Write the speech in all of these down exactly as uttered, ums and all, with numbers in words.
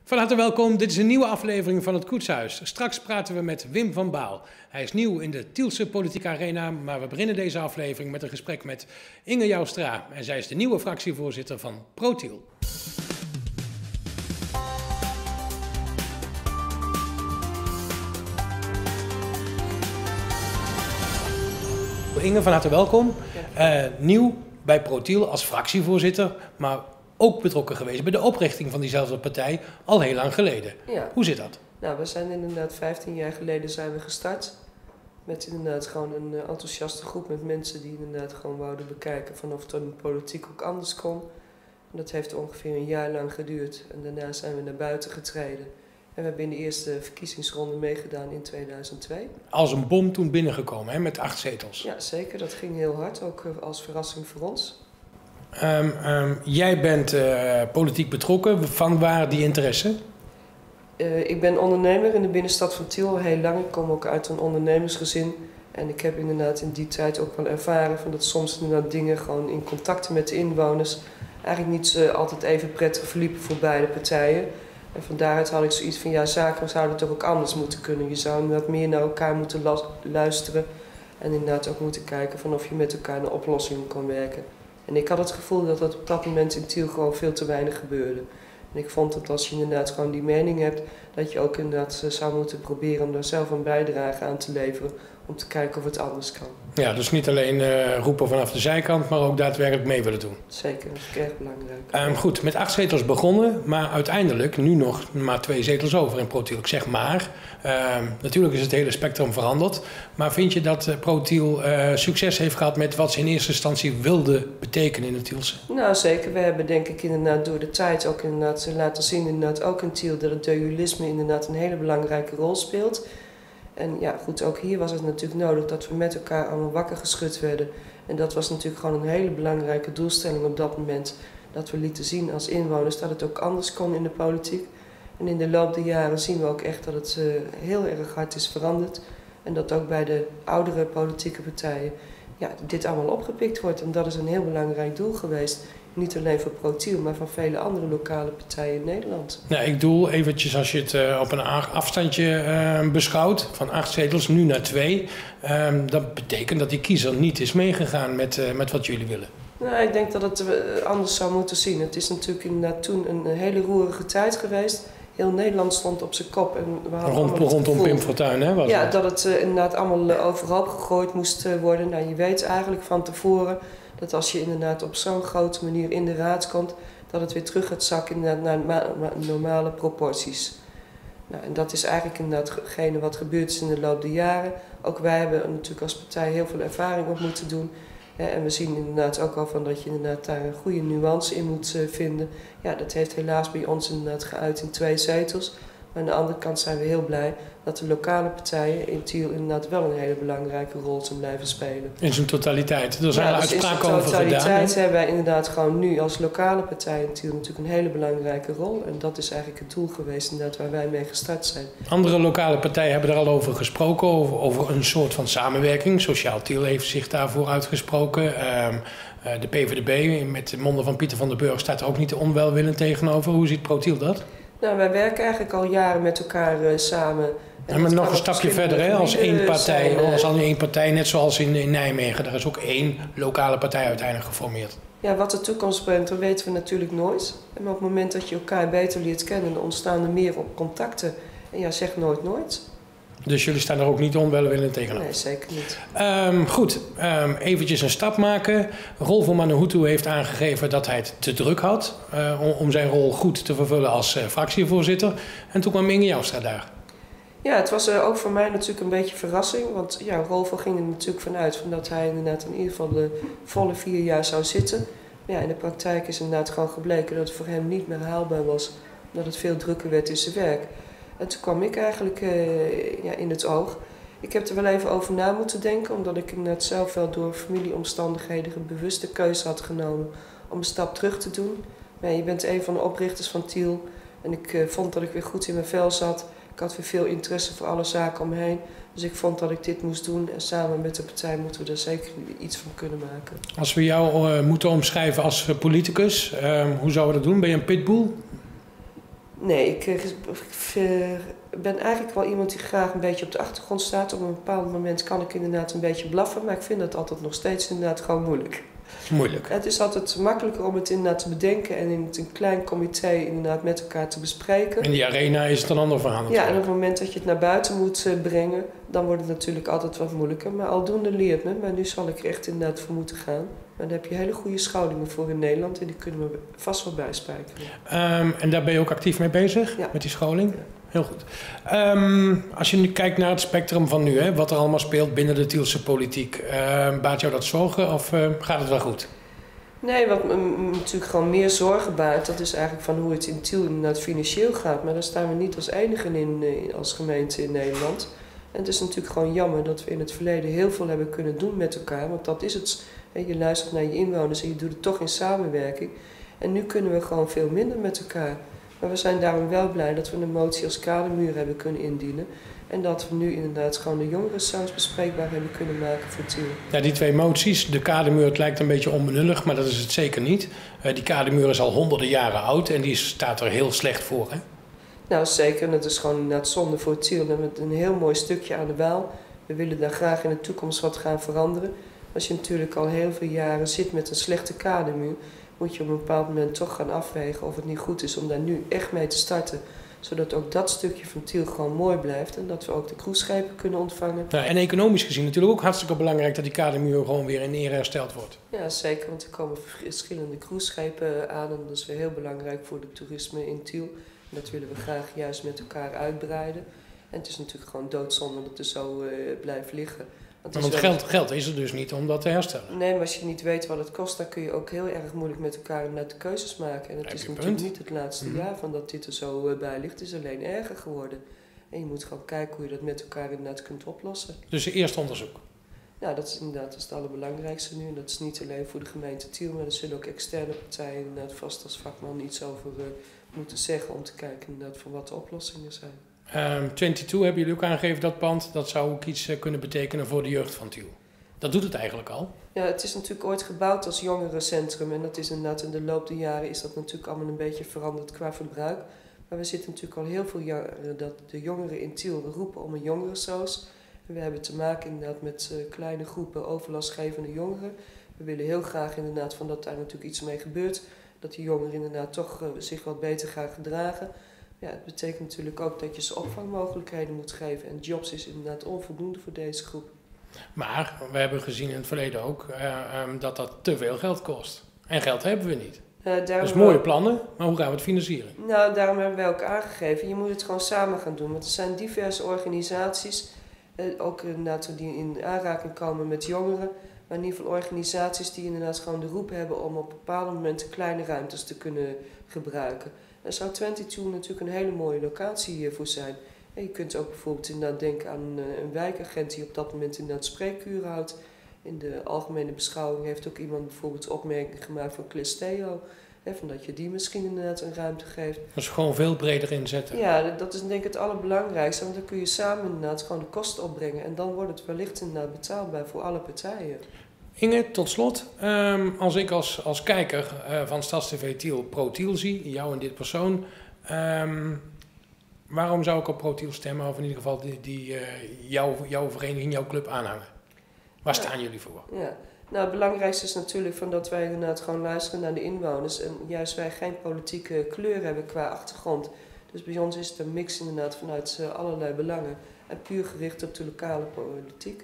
Van harte welkom, dit is een nieuwe aflevering van het Koetshuis. Straks praten we met Wim van Baal. Hij is nieuw in de Tielse politieke arena, maar we beginnen deze aflevering met een gesprek met Inge Joustra. En zij is de nieuwe fractievoorzitter van ProTiel. Inge, van harte welkom. Uh, nieuw bij ProTiel als fractievoorzitter, maar ook betrokken geweest bij de oprichting van diezelfde partij al heel lang geleden. Ja. Hoe zit dat? Nou, we zijn inderdaad vijftien jaar geleden zijn we gestart. Met inderdaad gewoon een uh, enthousiaste groep met mensen die inderdaad gewoon wouden bekijken vanaf het in de politiek ook anders kon. En dat heeft ongeveer een jaar lang geduurd. En daarna zijn we naar buiten getreden. En we hebben in de eerste verkiezingsronde meegedaan in tweeduizend twee. Als een bom toen binnengekomen, hè, met acht zetels. Ja, zeker. Dat ging heel hard, ook uh, als verrassing voor ons. Um, um, jij bent uh, politiek betrokken. Van waar die interesse? Uh, ik ben ondernemer in de binnenstad van Tiel al heel lang. Ik kom ook uit een ondernemersgezin. En ik heb inderdaad in die tijd ook wel ervaren van dat soms inderdaad dingen gewoon in contacten met de inwoners eigenlijk niet uh, altijd even prettig verliepen voor beide partijen. En van daaruit had ik zoiets van, ja, zaken zouden toch ook anders moeten kunnen. Je zou inderdaad meer naar elkaar moeten luisteren. En inderdaad ook moeten kijken van of je met elkaar naar oplossingen kon werken. En ik had het gevoel dat dat op dat moment in Tiel gewoon veel te weinig gebeurde. En ik vond dat als je inderdaad gewoon die mening hebt, dat je ook inderdaad zou moeten proberen om daar zelf een bijdrage aan te leveren. Om te kijken of het anders kan. Ja, dus niet alleen uh, roepen vanaf de zijkant, maar ook daadwerkelijk mee willen doen. Zeker, dat is erg belangrijk. Um, goed, met acht zetels begonnen, maar uiteindelijk nu nog maar twee zetels over in ProTiel. Ik zeg maar, um, natuurlijk is het hele spectrum veranderd. Maar vind je dat uh, ProTiel uh, succes heeft gehad met wat ze in eerste instantie wilde betekenen in het Tielse? Nou zeker, we hebben denk ik inderdaad door de tijd ook inderdaad laten zien inderdaad ook in Tiel dat het dualisme inderdaad een hele belangrijke rol speelt. En ja, goed, ook hier was het natuurlijk nodig dat we met elkaar allemaal wakker geschud werden. En dat was natuurlijk gewoon een hele belangrijke doelstelling op dat moment. Dat we lieten zien als inwoners dat het ook anders kon in de politiek. En in de loop der jaren zien we ook echt dat het uh, heel erg hard is veranderd. En dat ook bij de oudere politieke partijen ja, dit allemaal opgepikt wordt. En dat is een heel belangrijk doel geweest. Niet alleen voor ProTiel, maar van vele andere lokale partijen in Nederland. Nou, ik doe eventjes, als je het uh, op een afstandje uh, beschouwt, van acht zetels nu naar twee. Um, dat betekent dat die kiezer niet is meegegaan met, uh, met wat jullie willen. Nou, ik denk dat het uh, anders zou moeten zien. Het is natuurlijk inderdaad toen een hele roerige tijd geweest. Heel Nederland stond op zijn kop. En we hadden Rond, rondom gevoel, Pim Fortuyn, hè? Was ja, het? dat het uh, inderdaad allemaal uh, overhoop gegooid moest uh, worden. Nou, je weet eigenlijk van tevoren dat als je inderdaad op zo'n grote manier in de raad komt, dat het weer terug gaat zakken naar, naar normale proporties. Nou, en dat is eigenlijk inderdaad hetgene wat gebeurd is in de loop der jaren. Ook wij hebben natuurlijk als partij heel veel ervaring op moeten doen. Ja, en we zien inderdaad ook al van dat je inderdaad daar een goede nuance in moet uh, vinden. Ja, dat heeft helaas bij ons inderdaad geuit in twee zetels. Maar aan de andere kant zijn we heel blij dat de lokale partijen in Tiel inderdaad wel een hele belangrijke rol zijn blijven spelen. In zijn totaliteit. Er zijn ja, dus uitspraken over gedaan. In zijn totaliteit hebben wij inderdaad gewoon nu als lokale partij in Tiel natuurlijk een hele belangrijke rol. En dat is eigenlijk het doel geweest inderdaad waar wij mee gestart zijn. Andere lokale partijen hebben er al over gesproken, over, over een soort van samenwerking. Sociaal Tiel heeft zich daarvoor uitgesproken. Um, uh, de P V D B met de monden van Pieter van der Burg staat er ook niet onwelwillend tegenover. Hoe ziet ProTiel dat? Nou, wij werken eigenlijk al jaren met elkaar uh, samen. En ja, maar nog een stapje verder, hè? Als één partij, zijn, uh, als al één partij, net zoals in, in Nijmegen, daar is ook één lokale partij uiteindelijk geformeerd. Ja, wat de toekomst brengt, dat weten we natuurlijk nooit. Maar op het moment dat je elkaar beter leert kennen, dan ontstaan er meer contacten. En ja, zeg nooit nooit. Dus jullie staan er ook niet onwelwillend tegenover? Nee, zeker niet. Um, goed, um, eventjes een stap maken. Rolf Manuhutu heeft aangegeven dat hij het te druk had uh, om, om zijn rol goed te vervullen als uh, fractievoorzitter. En toen kwam Inge Joustra daar. Ja, het was uh, ook voor mij natuurlijk een beetje verrassing. Want ja, Rolf ging er natuurlijk vanuit van dat hij inderdaad in ieder geval de volle vier jaar zou zitten. Maar ja, in de praktijk is inderdaad gewoon gebleken dat het voor hem niet meer haalbaar was. Dat het veel drukker werd in zijn werk. En toen kwam ik eigenlijk uh, ja, in het oog. Ik heb er wel even over na moeten denken, omdat ik net zelf wel door familieomstandigheden een bewuste keuze had genomen om een stap terug te doen. Maar je bent een van de oprichters van Tiel en ik uh, vond dat ik weer goed in mijn vel zat. Ik had weer veel interesse voor alle zaken om me heen. Dus ik vond dat ik dit moest doen en samen met de partij moeten we er zeker iets van kunnen maken. Als we jou uh, moeten omschrijven als politicus, uh, hoe zouden we dat doen? Ben je een pitbull? Nee, ik, ik, ik ben eigenlijk wel iemand die graag een beetje op de achtergrond staat. Op een bepaald moment kan ik inderdaad een beetje blaffen, maar ik vind dat altijd nog steeds inderdaad gewoon moeilijk. Moeilijk. Het is altijd makkelijker om het inderdaad te bedenken en in een klein comité inderdaad met elkaar te bespreken. In die arena is het een ander verhaal natuurlijk. Ja, en op het moment dat je het naar buiten moet uh, brengen, dan wordt het natuurlijk altijd wat moeilijker. Maar aldoende leert men, maar nu zal ik er echt inderdaad voor moeten gaan. Maar daar heb je hele goede schouwingen voor in Nederland en die kunnen we vast wel bijspijkeren. Um, en daar ben je ook actief mee bezig, ja. met die scholing? Ja. Heel goed. Um, als je nu kijkt naar het spectrum van nu, hè, wat er allemaal speelt binnen de Tielse politiek, uh, baart jou dat zorgen of uh, gaat het wel goed? Nee, wat me natuurlijk gewoon meer zorgen baart, dat is eigenlijk van hoe het in Tiel inderdaad financieel gaat. Maar daar staan we niet als enigen in, als gemeente in Nederland. En het is natuurlijk gewoon jammer dat we in het verleden heel veel hebben kunnen doen met elkaar. Want dat is het. Je luistert naar je inwoners en je doet het toch in samenwerking. En nu kunnen we gewoon veel minder met elkaar. Maar we zijn daarom wel blij dat we een motie als kadermuur hebben kunnen indienen. En dat we nu inderdaad gewoon de jongerensaus bespreekbaar hebben kunnen maken voor Tiel. Ja, die twee moties, de kadermuur, het lijkt een beetje onbenullig, maar dat is het zeker niet. Uh, die kadermuur is al honderden jaren oud en die staat er heel slecht voor, hè? Nou, zeker. En het is gewoon inderdaad zonde voor Tiel. We hebben een heel mooi stukje aan de Waal. We willen daar graag in de toekomst wat gaan veranderen. Als je natuurlijk al heel veel jaren zit met een slechte kadermuur, moet je op een bepaald moment toch gaan afwegen of het niet goed is om daar nu echt mee te starten. Zodat ook dat stukje van Tiel gewoon mooi blijft en dat we ook de cruiseschepen kunnen ontvangen. Ja, en economisch gezien natuurlijk ook hartstikke belangrijk dat die kadermuur gewoon weer in ere hersteld wordt. Ja, zeker, want er komen verschillende cruiseschepen aan en dat is weer heel belangrijk voor het toerisme in Tiel. En dat willen we graag juist met elkaar uitbreiden. En het is natuurlijk gewoon doodzonde dat het er zo uh, blijft liggen. Want, Want geld, geld is er dus niet om dat te herstellen. Nee, maar als je niet weet wat het kost, dan kun je ook heel erg moeilijk met elkaar inderdaad de keuzes maken. En het is natuurlijk punt. niet het laatste mm-hmm. jaar van dat dit er zo bij ligt. Het is alleen erger geworden. En je moet gewoon kijken hoe je dat met elkaar inderdaad kunt oplossen. Dus eerst onderzoek? Nou, dat is inderdaad dat is het allerbelangrijkste nu. En dat is niet alleen voor de gemeente Tiel, maar er zullen ook externe partijen inderdaad vast als vakman iets over uh, moeten zeggen om te kijken inderdaad van wat de oplossingen zijn. Um, tweeëntwintig hebben jullie ook aangegeven dat pand, dat zou ook iets uh, kunnen betekenen voor de jeugd van Tiel. Dat doet het eigenlijk al. Ja, het is natuurlijk ooit gebouwd als jongerencentrum en dat is inderdaad in de loop der jaren is dat natuurlijk allemaal een beetje veranderd qua verbruik. Maar we zitten natuurlijk al heel veel jaren dat de jongeren in Tiel roepen om een jongerensoos. En we hebben te maken inderdaad met uh, kleine groepen overlastgevende jongeren. We willen heel graag inderdaad van dat daar natuurlijk iets mee gebeurt. Dat die jongeren inderdaad toch uh, zich wat beter gaan gedragen. Ja, het betekent natuurlijk ook dat je ze opvangmogelijkheden moet geven. En jobs is inderdaad onvoldoende voor deze groep. Maar we hebben gezien in het verleden ook uh, um, dat dat te veel geld kost. En geld hebben we niet. Uh, dus mooie we... plannen, maar hoe gaan we het financieren? Nou, daarom hebben wij ook aangegeven. Je moet het gewoon samen gaan doen. Want er zijn diverse organisaties, uh, ook inderdaad die in aanraking komen met jongeren. Maar in ieder geval organisaties die inderdaad gewoon de roep hebben om op bepaalde momenten kleine ruimtes te kunnen gebruiken. Daar zou tweeëntwintig natuurlijk een hele mooie locatie hiervoor zijn. En je kunt ook bijvoorbeeld inderdaad denken aan een, een wijkagent die op dat moment inderdaad spreekuren houdt. In de algemene beschouwing heeft ook iemand bijvoorbeeld opmerking gemaakt van Clisteo. Hè, van dat je die misschien inderdaad een ruimte geeft. Dus gewoon veel breder inzetten. Ja, dat is denk ik het allerbelangrijkste. Want dan kun je samen inderdaad gewoon de kosten opbrengen. En dan wordt het wellicht inderdaad betaalbaar voor alle partijen. Inge, tot slot. Um, als ik als, als kijker uh, van StadsTV Tiel pro-Tiel zie, jou en dit persoon, um, waarom zou ik op pro-Tiel stemmen? Of in ieder geval die, die, uh, jouw, jouw vereniging, jouw club aanhangen? Waar ja. staan jullie voor? Ja. Nou, het belangrijkste is natuurlijk van dat wij inderdaad gewoon luisteren naar de inwoners. En juist wij geen politieke kleur hebben qua achtergrond. Dus bij ons is het een mix inderdaad vanuit uh, allerlei belangen. En puur gericht op de lokale politiek.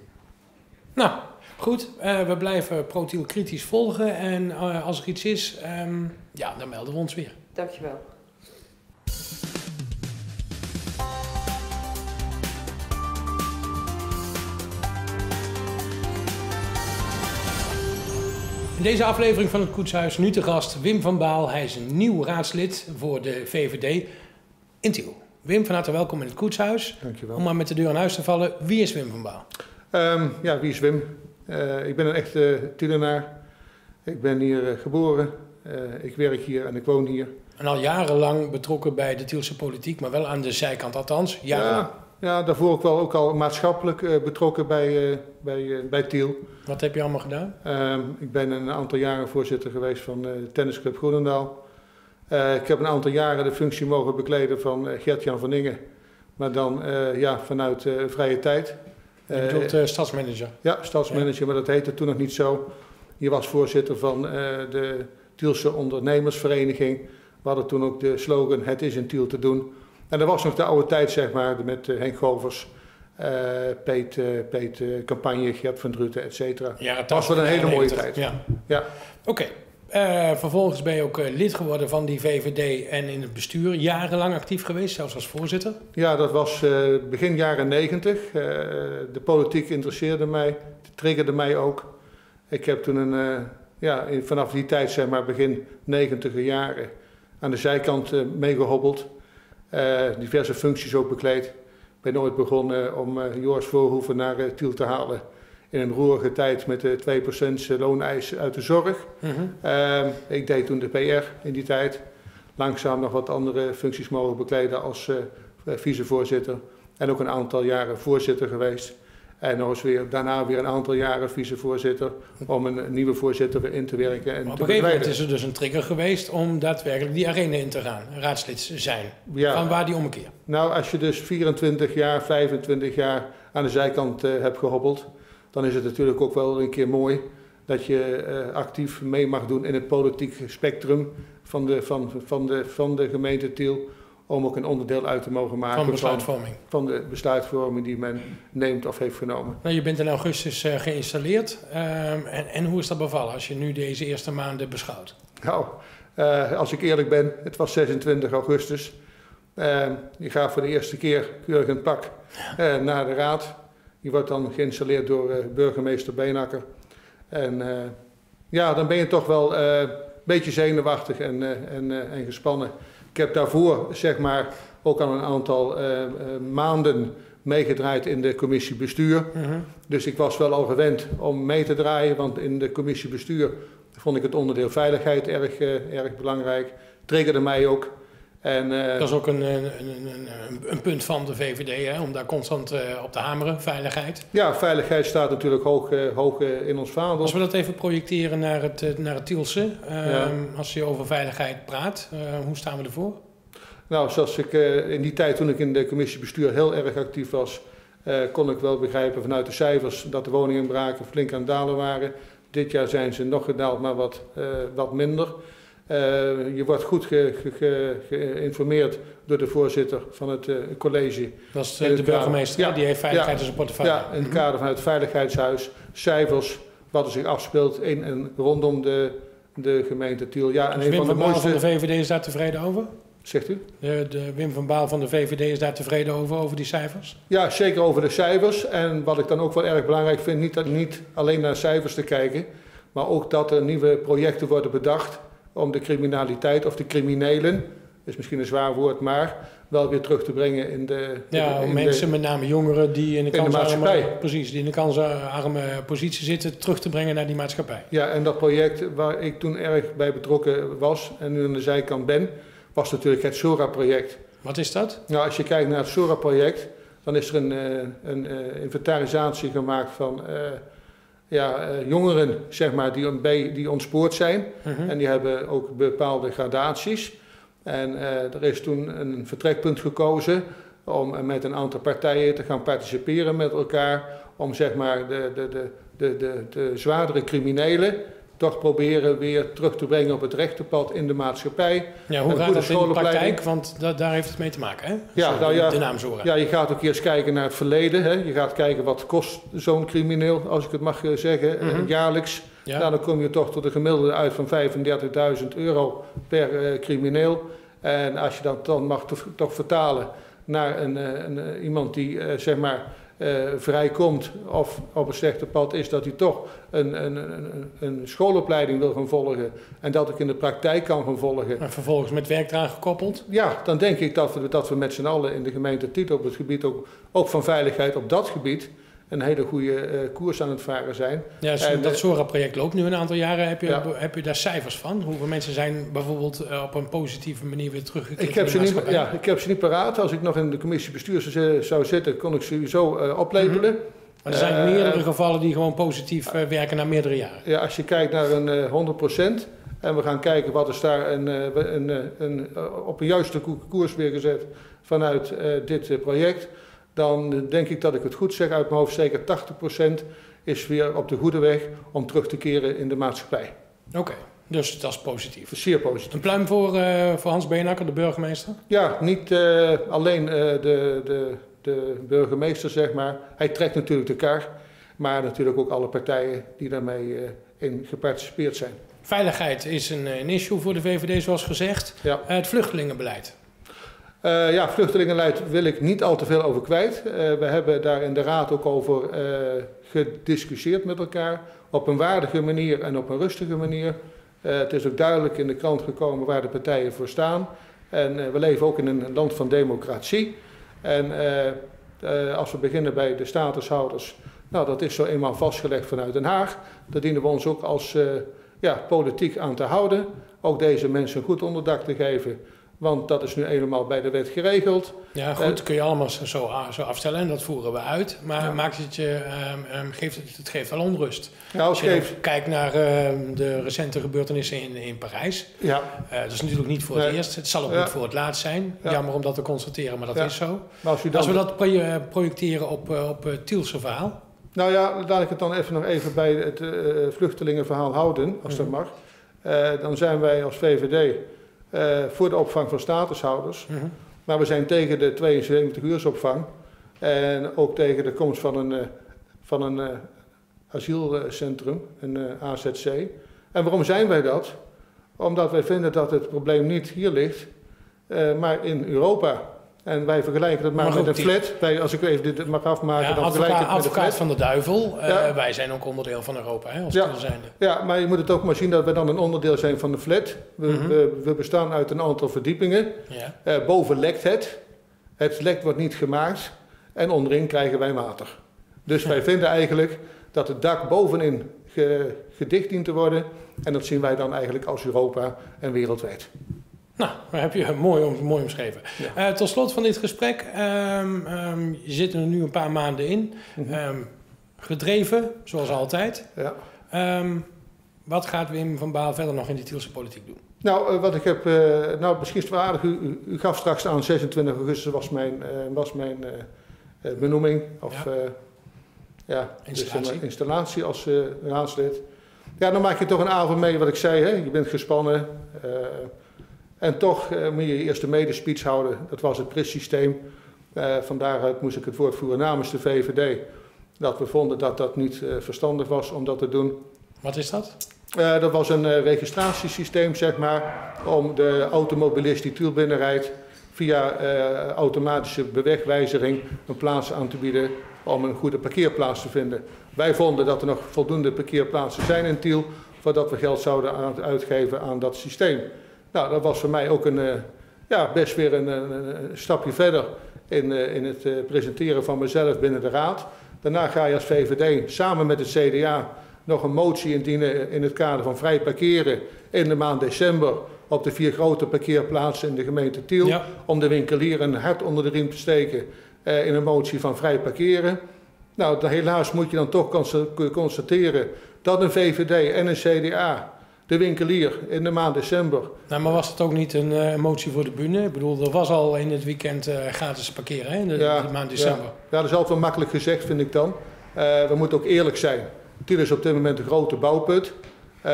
Nou, goed. Uh, we blijven pro-Tiel kritisch volgen. En uh, als er iets is, um, ja, dan melden we ons weer. Dankjewel. In deze aflevering van het Koetshuis nu te gast Wim van Baal. Hij is een nieuw raadslid voor de V V D in Tiel. Wim, van harte welkom in het Koetshuis. Dankjewel. Om maar met de deur aan huis te vallen, wie is Wim van Baal? Um, ja, wie is Wim? Uh, ik ben een echte Tielenaar. Ik ben hier uh, geboren. Uh, ik werk hier en ik woon hier. En al jarenlang betrokken bij de Tielse politiek, maar wel aan de zijkant althans. Ja, ja, daarvoor ook wel ook al maatschappelijk uh, betrokken bij, uh, bij, uh, bij Tiel. Wat heb je allemaal gedaan? Um, ik ben een aantal jaren voorzitter geweest van de tennisclub Groenendaal. Uh, ik heb een aantal jaren de functie mogen bekleden van uh, Gert-Jan van Ingen, maar dan uh, ja, vanuit uh, vrije tijd. Je bedoelt uh, stadsmanager? Ja, stadsmanager, ja. Maar dat heette toen nog niet zo. Je was voorzitter van uh, de Tielse Ondernemersvereniging. We hadden toen ook de slogan, het is in Tiel te doen. En dat was nog de oude tijd, zeg maar, met uh, Henk Govers, uh, Peet, uh, Peet uh, Campagne, Gert van Druten, et cetera. Ja, dat was wel een hele mooie tijd. Ja. Ja. Oké. Okay. Uh, vervolgens ben je ook uh, lid geworden van die V V D en in het bestuur. Jarenlang actief geweest, zelfs als voorzitter. Ja, dat was uh, begin jaren negentig. Uh, de politiek interesseerde mij, triggerde mij ook. Ik heb toen een, uh, ja, in, vanaf die tijd, zeg maar begin negentiger jaren, aan de zijkant uh, meegehobbeld. Uh, diverse functies ook bekleed. Ik ben nooit begonnen om uh, Joris Voorhoeven naar uh, Tiel te halen. In een roerige tijd met de twee procent looneis uit de zorg. Mm-hmm. uh, ik deed toen de P R in die tijd. Langzaam nog wat andere functies mogen bekleden als uh, vicevoorzitter. En ook een aantal jaren voorzitter geweest. En nog eens weer, daarna weer een aantal jaren vicevoorzitter. Om een, een nieuwe voorzitter weer in te werken. En maar op te een gegeven moment begeleiden. is er dus een trigger geweest om daadwerkelijk die arena in te gaan. Raadslid zijn. Ja. Van waar die ommekeer? Nou, als je dus vierentwintig jaar, vijfentwintig jaar aan de zijkant uh, hebt gehobbeld, dan is het natuurlijk ook wel een keer mooi dat je uh, actief mee mag doen in het politiek spectrum van de, van, van de, van de gemeente Tiel, om ook een onderdeel uit te mogen maken van besluitvorming. Van, van de besluitvorming die men neemt of heeft genomen. Nou, je bent in augustus uh, geïnstalleerd. Uh, en, en hoe is dat bevallen als je nu deze eerste maanden beschouwt? Nou, uh, als ik eerlijk ben, het was zesentwintig augustus. Uh, je gaat voor de eerste keer keurig een pak uh, naar de raad. Die wordt dan geïnstalleerd door uh, burgemeester Beenakker. En uh, ja, dan ben je toch wel een uh, beetje zenuwachtig en, uh, en, uh, en gespannen. Ik heb daarvoor, zeg maar, ook al een aantal uh, uh, maanden meegedraaid in de commissie bestuur. Mm-hmm. Dus ik was wel al gewend om mee te draaien, want in de commissie bestuur vond ik het onderdeel veiligheid erg, uh, erg belangrijk. Triggerde mij ook. En, uh, dat is ook een, een, een, een punt van de V V D, hè, om daar constant uh, op te hameren, veiligheid. Ja, veiligheid staat natuurlijk hoog, uh, hoog uh, in ons vaandel. Als we dat even projecteren naar het, uh, naar het Tielse, uh, ja. als je over veiligheid praat, uh, hoe staan we ervoor? Nou, zoals ik uh, in die tijd toen ik in de commissie bestuur heel erg actief was, uh, kon ik wel begrijpen vanuit de cijfers dat de woninginbraken flink aan het dalen waren. Dit jaar zijn ze nog gedaald, maar wat, uh, wat minder. Uh, je wordt goed geïnformeerd ge, ge, door de voorzitter van het uh, college. Dat is uh, de burgemeester, ja, die heeft veiligheid ja, als een portefeuille. Ja, in het kader van het veiligheidshuis, cijfers, wat er zich afspeelt in en rondom de, de gemeente Tiel. Ja, en dus een Wim van de van Baal mooiste... van de V V D is daar tevreden over? Zegt u? De, de Wim van Baal van de V V D is daar tevreden over, over die cijfers? Ja, zeker over de cijfers. En wat ik dan ook wel erg belangrijk vind, niet, niet alleen naar cijfers te kijken, maar ook dat er nieuwe projecten worden bedacht om de criminaliteit of de criminelen, is misschien een zwaar woord, maar wel weer terug te brengen in de... Ja, in mensen, de, met name jongeren die in de, in de maatschappij. Precies, die in de kansarme positie zitten, terug te brengen naar die maatschappij. Ja, en dat project waar ik toen erg bij betrokken was en nu aan de zijkant ben, was natuurlijk het SORA-project. Wat is dat? Nou, als je kijkt naar het SORA-project, dan is er een, een, een inventarisatie gemaakt van... Uh, Ja, uh, jongeren zeg maar, die, die ontspoord zijn. Uh-huh. En die hebben ook bepaalde gradaties. En uh, er is toen een vertrekpunt gekozen om uh, met een aantal partijen te gaan participeren met elkaar. Om zeg maar de, de, de, de, de, de zwaardere criminelen toch proberen weer terug te brengen op het rechte pad in de maatschappij. Ja, hoe gaat dat in de praktijk? Want da- daar heeft het mee te maken, hè? Ja, Zo, nou ja, de naam Zora. Ja, je gaat ook eerst kijken naar het verleden. Hè. Je gaat kijken wat kost zo'n crimineel, als ik het mag zeggen, mm-hmm. jaarlijks. Ja. Nou, dan kom je toch tot een gemiddelde uit van vijfendertigduizend euro per uh, crimineel. En als je dat dan mag to- toch vertalen naar een, een, een, iemand die, uh, zeg maar... Uh, vrijkomt of op een slechte pad is, dat hij toch een, een, een, een schoolopleiding wil gaan volgen en dat ik in de praktijk kan gaan volgen. En vervolgens met werk eraan gekoppeld? Ja, dan denk ik dat we, dat we met z'n allen in de gemeente Tiel op het gebied ook, ook van veiligheid op dat gebied een hele goede uh, koers aan het varen zijn. Ja, dus en, dat SORA-project loopt nu een aantal jaren. Heb je, ja. heb je daar cijfers van? Hoeveel mensen zijn bijvoorbeeld uh, op een positieve manier weer teruggekeerd? Ik heb, ze niet, ja, ik heb ze niet paraat. Als ik nog in de commissie bestuur zou zitten, kon ik ze sowieso uh, oplepelen. Mm-hmm. Maar er zijn uh, meerdere gevallen die gewoon positief uh, werken na meerdere jaren. Ja, als je kijkt naar een uh, honderd procent en we gaan kijken wat is daar een, een, een, een, op een juiste koers weer gezet vanuit uh, dit uh, project, dan denk ik dat ik het goed zeg uit mijn hoofd, zeker tachtig procent is weer op de goede weg om terug te keren in de maatschappij. Oké. Okay. Dus dat is positief. Zeer positief. Een pluim voor, uh, voor Hans Beenakker, de burgemeester? Ja, niet uh, alleen uh, de, de, de burgemeester, zeg maar. Hij trekt natuurlijk de kar, maar natuurlijk ook alle partijen die daarmee uh, in geparticipeerd zijn. Veiligheid is een, een issue voor de V V D, zoals gezegd. Ja. Uh, het vluchtelingenbeleid. Uh, ja, vluchtelingenbeleid wil ik niet al te veel over kwijt. Uh, we hebben daar in de Raad ook over uh, gediscussieerd met elkaar. Op een waardige manier en op een rustige manier. Uh, het is ook duidelijk in de krant gekomen waar de partijen voor staan. En uh, we leven ook in een land van democratie. En uh, uh, als we beginnen bij de statushouders, nou dat is zo eenmaal vastgelegd vanuit Den Haag. Daar dienen we ons ook als uh, ja, politiek aan te houden. Ook deze mensen een goed onderdak te geven. Want dat is nu helemaal bij de wet geregeld. Ja, goed, uh, kun je allemaal zo, zo afstellen en dat voeren we uit. Maar ja. maakt het, je, um, um, geeft het, het geeft wel onrust. Ja, als je geeft... kijkt naar uh, de recente gebeurtenissen in, in Parijs. Ja. Uh, dat is natuurlijk niet voor het nee. eerst. Het zal ook ja. niet voor het laatst zijn. Ja. Jammer om dat te constateren, maar dat ja. is zo. Maar als, dan... als we dat projecteren op, uh, op uh, Tielse verhaal. Nou ja, laat ik het dan even nog even bij het uh, vluchtelingenverhaal houden, als mm-hmm. dat mag. Uh, dan zijn wij als V V D... Uh, voor de opvang van statushouders. Mm-hmm. Maar we zijn tegen de tweeënzeventig uursopvang. En ook tegen de komst van een, uh, van een uh, asielcentrum, een uh, A Z C. En waarom zijn wij dat? Omdat wij vinden dat het probleem niet hier ligt, uh, maar in Europa. En wij vergelijken het maar, maar met een flat. Wij, als ik even dit mag afmaken, ja, dan advocaat, vergelijk ik het met advocaat een flat. van de duivel. Uh, ja. Wij zijn ook onderdeel van Europa, hè, als ja. zijnde. Ja, maar je moet het ook maar zien dat we dan een onderdeel zijn van de flat. We, mm-hmm. we, we bestaan uit een aantal verdiepingen. Ja. Uh, boven lekt het. Het lek wordt niet gemaakt. En onderin krijgen wij water. Dus ja. wij vinden eigenlijk dat het dak bovenin ge, gedicht dient te worden. En dat zien wij dan eigenlijk als Europa en wereldwijd. Nou, daar heb je mooi, mooi omschreven. Ja. Uh, tot slot van dit gesprek, um, um, je zit er nu een paar maanden in, mm-hmm. um, gedreven, zoals altijd. Ja. Um, wat gaat Wim van Baal verder nog in de Tielse politiek doen? Nou, uh, wat ik heb, uh, nou misschien is het wel aardig, u, u, u gaf straks aan zesentwintig augustus was mijn, uh, was mijn uh, uh, benoeming, of ja. Uh, ja, installatie. Dus een installatie als uh, raadslid. Ja, dan maak je toch een avond mee wat ik zei, hè? Je bent gespannen. Uh, En toch uh, moet je je eerste medespeech houden. Dat was het P R I S-systeem. Uh, van daaruit moest ik het woord voeren namens de V V D. Dat we vonden dat dat niet uh, verstandig was om dat te doen. Wat is dat? Uh, dat was een uh, registratiesysteem, zeg maar. Om de automobilist die Tiel binnenrijdt via uh, automatische bewegwijzering een plaats aan te bieden om een goede parkeerplaats te vinden. Wij vonden dat er nog voldoende parkeerplaatsen zijn in Tiel voordat we geld zouden uitgeven aan dat systeem. Nou, dat was voor mij ook een, uh, ja, best weer een, een, een stapje verder in, uh, in het uh, presenteren van mezelf binnen de Raad. Daarna ga je als V V D samen met het C D A nog een motie indienen in het kader van vrij parkeren in de maand december op de vier grote parkeerplaatsen in de gemeente Tiel. Ja. Om de winkelier een hart onder de riem te steken uh, in een motie van vrij parkeren. Nou, dan, helaas moet je dan toch constateren dat een V V D en een C D A... de winkelier in de maand december. Nou, maar was het ook niet een uh, motie voor de bühne? Ik bedoel, er was al in het weekend uh, gratis parkeren hè, in de, ja, de maand december. Ja. ja, dat is altijd wel makkelijk gezegd, vind ik dan. Uh, we moeten ook eerlijk zijn. Tiel is op dit moment een grote bouwput. Uh,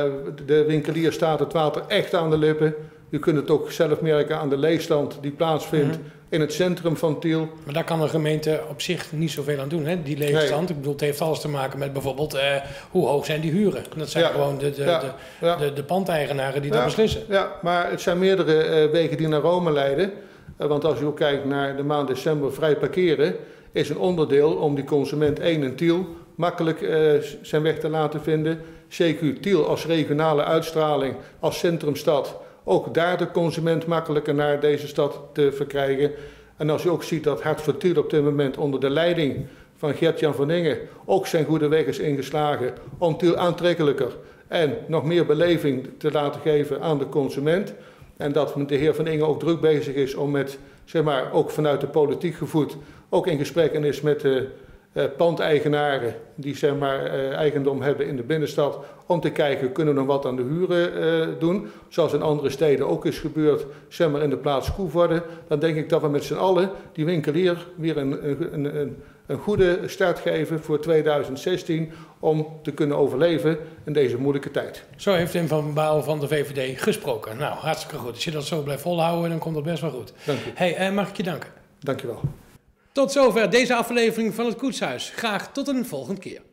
de winkelier staat het water echt aan de lippen. U kunt het ook zelf merken aan de leegstand die plaatsvindt mm-hmm. in het centrum van Tiel. Maar daar kan de gemeente op zich niet zoveel aan doen, hè? Die leegstand. Nee. Ik bedoel, het heeft alles te maken met bijvoorbeeld uh, hoe hoog zijn die huren. Dat zijn ja. gewoon de, de, ja. de, ja. de, de pandeigenaren die ja. dat beslissen. Ja, maar het zijn meerdere uh, wegen die naar Rome leiden. Uh, want als u ook kijkt naar de maand december vrij parkeren, is een onderdeel om die consument één in Tiel makkelijk uh, zijn weg te laten vinden. C Q Tiel als regionale uitstraling, als centrumstad. Ook daar de consument makkelijker naar deze stad te verkrijgen. En als je ook ziet dat Hart voor Tiel op dit moment onder de leiding van Gert-Jan van Ingen ook zijn goede weg is ingeslagen om Tiel aantrekkelijker en nog meer beleving te laten geven aan de consument. En dat de heer Van Ingen ook druk bezig is om met, zeg maar, ook vanuit de politiek gevoed, ook in gesprekken is met de uh, pandeigenaren die zeg maar, uh, eigendom hebben in de binnenstad, om te kijken, kunnen we nog wat aan de huren uh, doen, zoals in andere steden ook is gebeurd, zeg maar in de plaats Koevoorde. Dan denk ik dat we met z'n allen die winkelier weer een, een, een, een goede start geven voor tweeduizend zestien om te kunnen overleven in deze moeilijke tijd. Zo heeft Wim van Baal van de V V D gesproken. Nou, hartstikke goed. Als je dat zo blijft volhouden, dan komt dat best wel goed. Dank u. Hey, uh, mag ik je danken? Dank je wel. Tot zover deze aflevering van het Koetshuis. Graag tot een volgende keer.